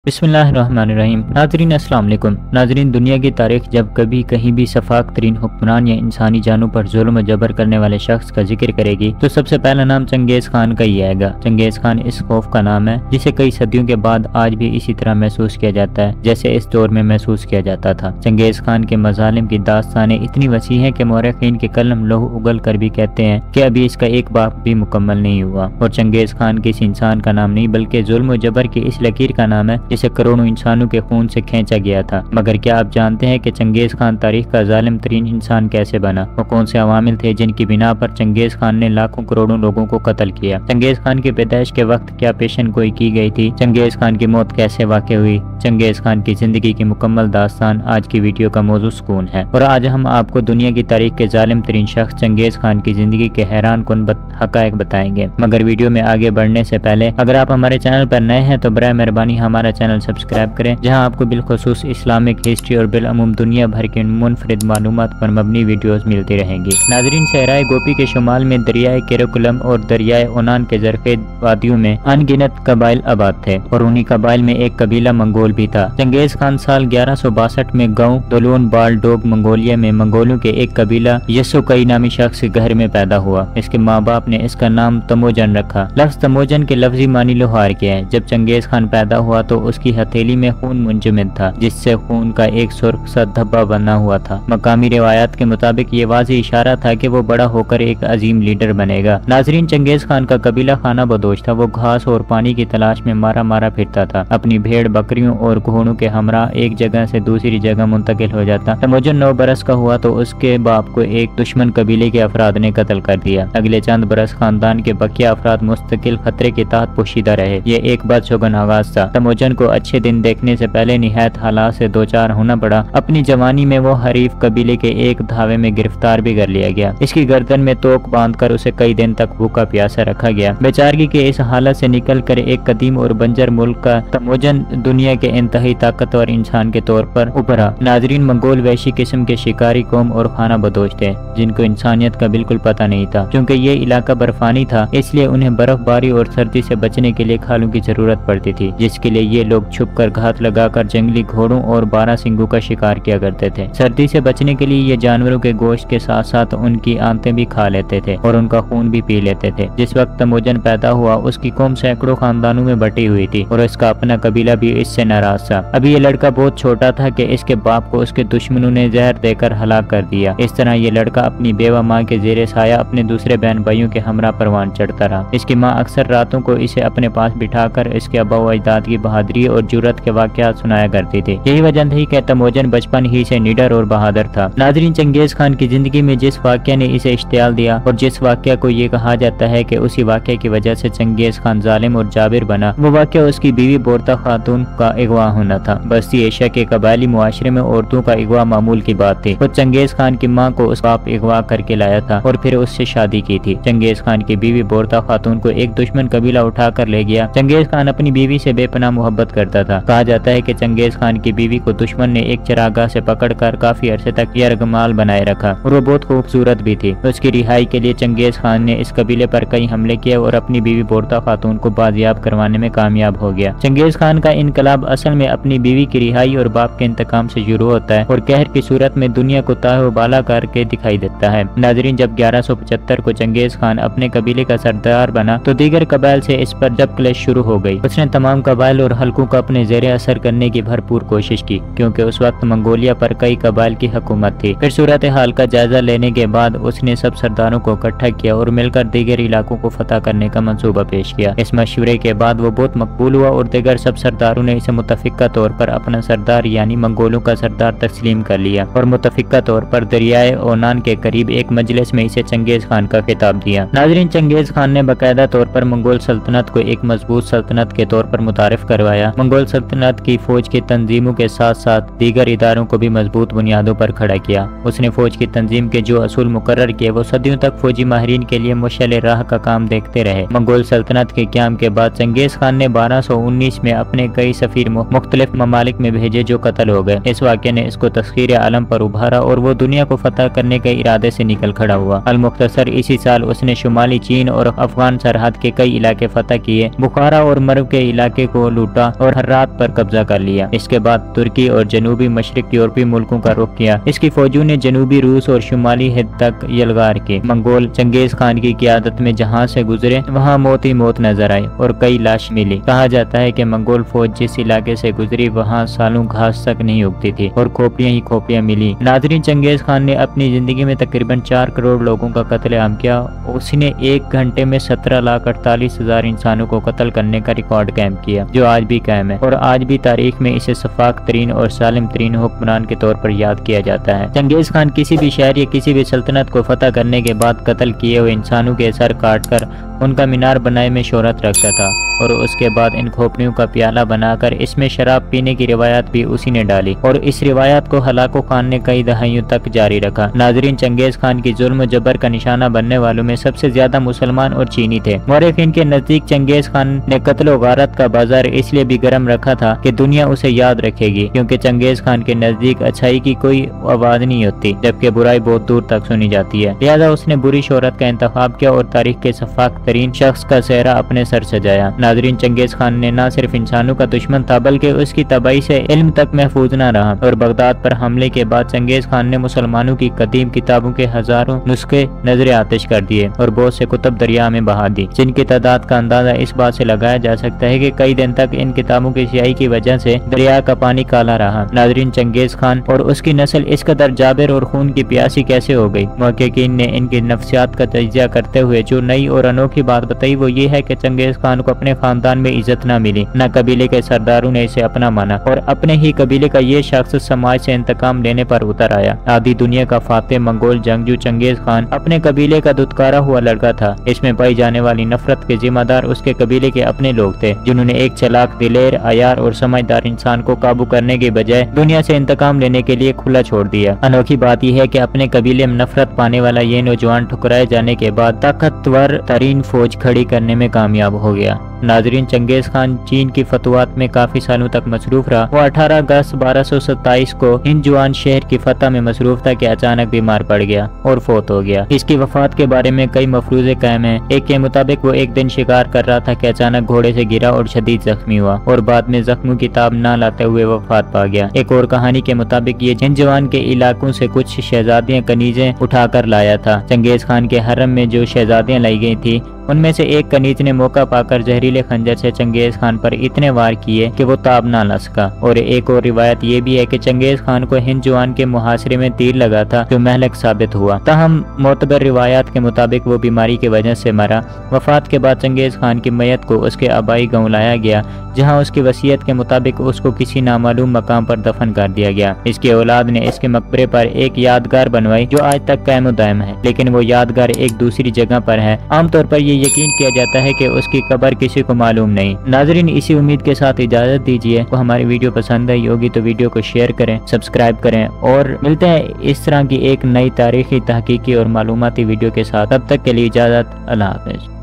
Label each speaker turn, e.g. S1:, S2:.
S1: बिस्मिल्लाहिर्रहमानिर्रहीम। नाजरीन अस्सलाम वालेकुम। नाजरीन, दुनिया की तारीख जब कभी कहीं भी सफाक तरीन हुक्मरान या इंसानी जानों पर जुल्म और जबर करने वाले शख्स का जिक्र करेगी तो सबसे पहला नाम चंगेज खान का ही आएगा। चंगेज खान इस खौफ का नाम है जिसे कई सदियों के बाद आज भी इसी तरह महसूस किया जाता है जैसे इस दौर में महसूस किया जाता था। चंगेज खान के मजालिम की दास्तानें इतनी वसी हैं कि मौरखीन के कलम लहू उगल कर भी कहते हैं कि अभी इसका एक बाप भी मुकम्मल नहीं हुआ। और चंगेज खान किसी इंसान का नाम नहीं बल्कि जुल्म और जबर की इस लकीर का नाम है जिसे करोड़ों इंसानों के खून से खींचा गया था। मगर क्या आप जानते हैं कि चंगेज खान तारीख का जालिम तरीन इंसान कैसे बना? वो कौन से अवामिल थे जिनकी बिना पर चंगेज खान ने लाखों करोड़ों लोगों को कत्ल किया? चंगेज खान की पैदाइश के वक्त क्या पेशन गोई की गई थी? चंगेज खान की मौत कैसे वाक़ हुई? चंगेज खान की जिंदगी की मुकम्मल दास्तान आज की वीडियो का मौजू सुकून है। और आज हम आपको दुनिया की तारीख के जालिम तरीन शख्स चंगेज खान की जिंदगी के हैरान कुन हकायक बताएंगे। मगर वीडियो में आगे बढ़ने से पहले अगर आप हमारे चैनल पर नए हैं तो बराए मेहरबानी हमारा चैनल सब्सक्राइब करें, जहां आपको बिलखुसूस इस्लामिक हिस्ट्री और बिलअमूम दुनिया भर के मुनफरिद मालूमात पर मबनी वीडियोस मिलती रहेंगी। नाजरीन, सहराए गोपी के शुमाल में दरियाए केरकुलम और दरियाए ओनान के जरखेज वादियों में अनगिनत कबाइल आबाद थे और उन्हीं कबाइल में एक कबीला मंगोल भी था। चंगेज खान साल 1162 में गाँव दोलोन बाल डोग मंगोलिया में मंगोलों के एक कबीला यसुकई नामी शख्स के घर में पैदा हुआ। इसके माँ बाप ने इसका नाम तमोजन रखा। लफ्ज तमोजन के लफ्जी मानी लोहार के है। जब चंगेज खान पैदा हुआ तो उसकी हथेली में खून मुंजमद था जिससे खून का एक सुर्ख सा धब्बा बना हुआ था। मकामी रिवायात के मुताबिक ये वाज़ेह इशारा था कि वो बड़ा होकर एक अजीम लीडर बनेगा। नाजरीन, चंगेज खान का कबीला खाना बदोश था। वो घास और पानी की तलाश में मारा मारा फिरता था। अपनी भेड़ बकरियों और घोड़ों के हमरा एक जगह से दूसरी जगह मुंतकिल हो जाता। तमोजन 9 बरस का हुआ तो उसके बाप को एक दुश्मन कबीले के अफराद ने कत्ल कर दिया। अगले चंद बरस खानदान के बकिया अफराद मुस्तकिल खतरे के तहत पोशीदा रहे। ये एक बदशगुन आगाज था। तमोजन को अच्छे दिन देखने से पहले निहायत हालात से दो चार होना पड़ा। अपनी जवानी में वो हरीफ कबीले के एक धावे में गिरफ्तार भी कर लिया गया। इसकी गर्दन में तोक बांधकर उसे कई दिन तक भूखा प्यासा रखा गया। बेचारगी के इस हालत से निकलकर एक कदीम और बंजर मुल्क का तमोजन दुनिया के इंतहाई ताकतवर इंसान के तौर पर उभरा। नाजरीन, मंगोल वैशी किस्म के शिकारी कौम और खाना बदोश थे जिनको इंसानियत का बिल्कुल पता नहीं था। क्योंकि ये इलाका बर्फानी था इसलिए उन्हें बर्फबारी और सर्दी से बचने के लिए खालों की जरूरत पड़ती थी, जिसके लिए ये लोग छुप कर घात लगाकर जंगली घोड़ों और 12 सिंगों का शिकार किया करते थे। सर्दी से बचने के लिए ये जानवरों के गोश्त के साथ साथ उनकी आंतें भी खा लेते थे और उनका खून भी पी लेते थे। जिस वक्त तमोजन पैदा हुआ उसकी कौम सैकड़ों खानदानों में बटी हुई थी और इसका अपना कबीला भी इससे नाराज था। अभी ये लड़का बहुत छोटा था कि इसके बाप को उसके दुश्मनों ने जहर देकर हलाक कर दिया। इस तरह ये लड़का अपनी बेवा माँ के जेरे साया अपने दूसरे बहन भाइयों के हमरा परवान चढ़ता रहा। इसकी माँ अक्सर रातों को इसे अपने पास बिठाकर इसके अब्बा व अजदाद की बहादुरी और जुर्रत के वाकयात सुनाया करती थी। यही वजह थी कि तमोजन बचपन ही से निडर और बहादुर था। नाजरीन, चंगेज खान की जिंदगी में जिस वाकया ने इसे इश्तियाल दिया और जिस वाकया को ये कहा जाता है कि उसी वाकया की वजह से चंगेज खान जालिम और जाबिर बना, वो वाकया उसकी बीवी बोरता खातून का अगवा होना था। बस्ती एशिया के कबायली मुआशरे में औरतों का अगवा मामूल की बात थी। वो चंगेज खान की माँ को उस बाप अगवा करके लाया था और फिर उससे शादी की थी। चंगेज खान की बीवी बोरता खातून को एक दुश्मन कबीला उठा कर ले गया। चंगेज खान अपनी बीवी से बेपनाह मोहब्बत करता था। कहा जाता है कि चंगेज खान की बीवी को दुश्मन ने एक चरागाह से पकड़कर काफी अरसे तक यरगमाल बनाए रखा और वो बहुत खूबसूरत भी थी। उसकी रिहाई के लिए चंगेज खान ने इस कबीले पर कई हमले किए और अपनी बीवी बोरता खातून को बाजियाब करवाने में कामयाब हो गया। चंगेज खान का इनकलाब असल में अपनी बीवी की रिहाई और बाप के इंतकाम से शुरू होता है और कहर की सूरत में दुनिया को ताहबाला करके दिखाई देता है। नाजरीन, जब 1175 को चंगेज खान अपने कबीले का सरदार बना तो दीगर कबाइल से इस पर जब क्लेश शुरू हो गई। उसने तमाम कबाइल और हल्कों को अपने जेरे असर करने की भरपूर कोशिश की क्योंकि उस वक्त मंगोलिया पर कई कबाइल की हुकूमत थी। फिर सूरत हाल का जायजा लेने के बाद उसने सब सरदारों को इकट्ठा किया और मिलकर दीगर इलाकों को फतह करने का मंसूबा पेश किया। इस मशवरे के बाद वो बहुत मकबूल हुआ और दीगर सब सरदारों ने इसे मुतफिका तौर पर अपना सरदार यानी मंगोलों का सरदार तस्लीम कर लिया और मुतफिका तौर पर दरियाए ओनान के करीब एक मजलिस में इसे चंगेज खान का खिताब दिया। नाजरीन, चंगेज खान ने बाकायदा तौर पर मंगोल सल्तनत को एक मजबूत सल्तनत के तौर पर मुतारिफ करवाया। मंगोल सल्तनत की फौज की तंजीमों के साथ साथ दीगर इदारों को भी मजबूत बुनियादों पर खड़ा किया। उसने फौज की तंजीम के जो असूल मुकर्रर किए वो सदियों तक फौजी माहिरीन के लिए मुशल राह का काम देखते रहे। मंगोल सल्तनत के क़याम के बाद चंगेज खान ने 1219 में अपने कई सफीर मुख्तलिफ ममालिक में भेजे जो कत्ल हो गए। इस वाक़े ने इसको तस्खीर आलम पर उभारा और वो दुनिया को फतह करने के इरादे से निकल खड़ा हुआ। अल-मुख्तसर इसी साल उसने शुमाली चीन और अफगान सरहद के कई इलाके फतह किए। बुखारा और मर्व के इलाके को लूटा। और हर्रात पर कब्जा कर लिया। इसके बाद तुर्की और जनूबी मशरक यूरोपीय मुल्कों का रुख किया। इसकी फौजों ने जनूबी रूस और शुमाली हिंद तक यलगार की। मंगोल चंगेज खान की क़यादत में जहां से गुजरे वहां मौत ही मौत नजर आई और कई लाश मिली। कहा जाता है कि मंगोल फौज जिस इलाके से गुजरी वहां सालों घास तक नहीं उगती थी और खोपड़ियां ही खोपड़ियां मिली। नाज़रीन, चंगेज खान ने अपनी जिंदगी में तकरीबन 4 करोड़ लोगों का कत्लेआम किया। उसने 1 घंटे में 17,48,000 इंसानों को कत्ल करने का रिकॉर्ड कायम किया, जो आज भी कायम है और आज भी तारीख में इसे सफाक तरीन और सालिम तरीन हुक्मरान के तौर पर याद किया जाता है। चंगेज खान किसी भी शहर या किसी भी सल्तनत को फतह करने के बाद कत्ल किए हुए इंसानों के सर काट कर उनका मीनार बनाने में शोहरत रखता था और उसके बाद इन खोपड़ियों का प्याला बनाकर इसमें शराब पीने की रिवायत भी उसी ने डाली और इस रिवायत को हलाको खान ने कई दहाइयों तक जारी रखा। नाजरीन, चंगेज खान की जुल्म जबर का निशाना बनने वालों में सबसे ज्यादा मुसलमान और चीनी थे। मौरखीन के नजदीक चंगेज खान ने कत्ल गारत का बाजार इसलिए भी गर्म रखा था कि दुनिया उसे याद रखेगी, क्योंकि चंगेज खान के नजदीक अच्छाई की कोई आवाज नहीं होती जबकि बुराई बहुत दूर तक सुनी जाती है। लिहाजा उसने बुरी शोहरत का इंतखाब किया और तारीख के सफाक तरीन शख्स का सेहरा अपने सर सजाया। नाजरीन, चंगेज खान ने न सिर्फ इंसानों का दुश्मन था बल्कि उसकी तबाही से इल्म तक महफूज न रहा और बगदाद पर हमले के बाद चंगेज खान ने मुसलमानों की कदीम किताबों के हजारों नुस्खे नजर आतिश कर दिए और बहुत से कुतुब दरिया में बहा दी, जिनकी तादाद का अंदाजा इस बात से लगाया जा सकता है कि कई दिन तक इन किताबों की स्याही की वजह से दरिया का पानी काला रहा। नाजरीन, चंगेज खान और उसकी नस्ल इस कदर जाबिर और खून की प्यासी कैसे हो गई? मुहक्किकीन ने इनकी नफ्सियात का तजिया करते हुए जो नई और अनोखी बात बताई वो ये है कि चंगेज खान को अपने खानदान में इज्जत न मिली, न कबीले के सरदारों ने इसे अपना माना और अपने ही कबीले का ये शख्स समाज से इंतकाम लेने पर उतर आया। आधी दुनिया का फातेह मंगोल जंगजू चंगेज खान अपने कबीले का दुत्कारा हुआ लड़का था। इसमें पाई जाने वाली नफरत के जिम्मेदार उसके कबीले के अपने लोग थे, जिन्होंने एक चालाक, दिलेर, अयार और समझदार इंसान को काबू करने के बजाय दुनिया से इंतकाम लेने के लिए खुला छोड़ दिया। अनोखी बात यह है कि अपने कबीले में नफरत पाने वाला ये नौजवान ठुकराए जाने के बाद ताकतवर तरीन फौज खड़ी करने में कामयाब हो गया। नाजरीन, चंगेज खान चीन की फतवात में काफी सालों तक मसरूफ रहा। वो 18 अगस्त 1227 को हिंदुआन शहर की फतह में मसरूफ था कि अचानक बीमार पड़ गया और फौत हो गया। इसकी वफात के बारे में कई मफरूजे कायम हैं। एक के मुताबिक वो एक दिन शिकार कर रहा था कि अचानक घोड़े से गिरा और शदीद जख्मी हुआ और बाद में जख्मों की ताब न लाते हुए वफात पा गया। एक और कहानी के मुताबिक ये हिंदुआन के इलाकों से कुछ शहजादियां कनीजें उठाकर लाया था। चंगेज खान के हरम में जो शहजादियां लाई गई थी उनमें से एक कनीज ने मौका पाकर जहरीले खंजर से चंगेज खान पर इतने वार किए कि वो ताब ना ला सका। और एक और रिवायत ये भी है कि चंगेज खान को हिंद जवान के मुहासरे में तीर लगा था जो महलक साबित हुआ। ताहम मोतबर रिवायात के मुताबिक वो बीमारी की वजह से मरा। वफात के बाद चंगेज खान की मैयत को उसके आबाई गांव लाया गया, जहां उसकी वसीयत के मुताबिक उसको किसी नामालूम मकाम पर दफन कर दिया गया। इसकी औलाद ने इसके मकबरे पर एक यादगार बनवाई जो आज तक कायम दायम है, लेकिन वो यादगार एक दूसरी जगह पर है। आमतौर पर ये यकीन किया जाता है कि उसकी कब्र किसी को मालूम नहीं। नाजरीन, इसी उम्मीद के साथ इजाजत दीजिए। को हमारी वीडियो पसंद आई होगी तो वीडियो को शेयर करें, सब्सक्राइब करें और मिलते हैं इस तरह की एक नई तारीखी, तहकीकी और मालूमाती वीडियो के साथ। तब तक के लिए इजाजत। अल्लाह हाफ़िज़।